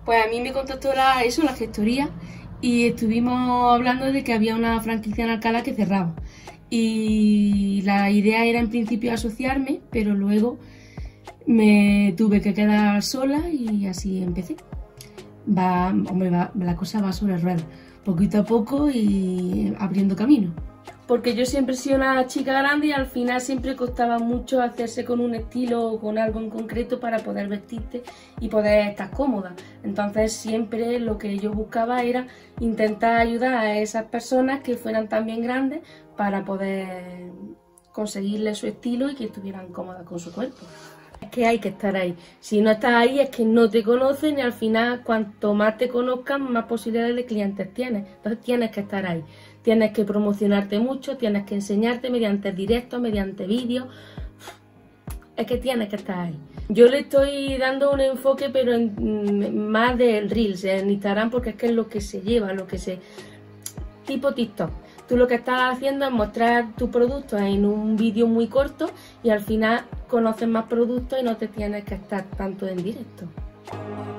Pues a mí me contactó la gestoría, y estuvimos hablando de que había una franquicia en Alcalá que cerraba. Y la idea era en principio asociarme, pero luego me tuve que quedar sola y así empecé. La cosa va sobre ruedas, poquito a poco y abriendo camino. Porque yo siempre he sido una chica grande y al final siempre costaba mucho hacerse con un estilo o con algo en concreto para poder vestirte y poder estar cómoda. Entonces siempre lo que yo buscaba era intentar ayudar a esas personas que fueran también grandes para poder conseguirle su estilo y que estuvieran cómodas con su cuerpo. Es que hay que estar ahí. Si no estás ahí es que no te conocen y al final cuanto más te conozcan, más posibilidades de clientes tienes. Entonces tienes que estar ahí. Tienes que promocionarte mucho, tienes que enseñarte mediante directos, mediante vídeos. Es que tienes que estar ahí. Yo le estoy dando un enfoque, pero más del Reels, en Instagram, porque es que es lo que se lleva, tipo TikTok. Tú lo que estás haciendo es mostrar tu producto en un vídeo muy corto y al final conoces más productos y no te tienes que estar tanto en directo.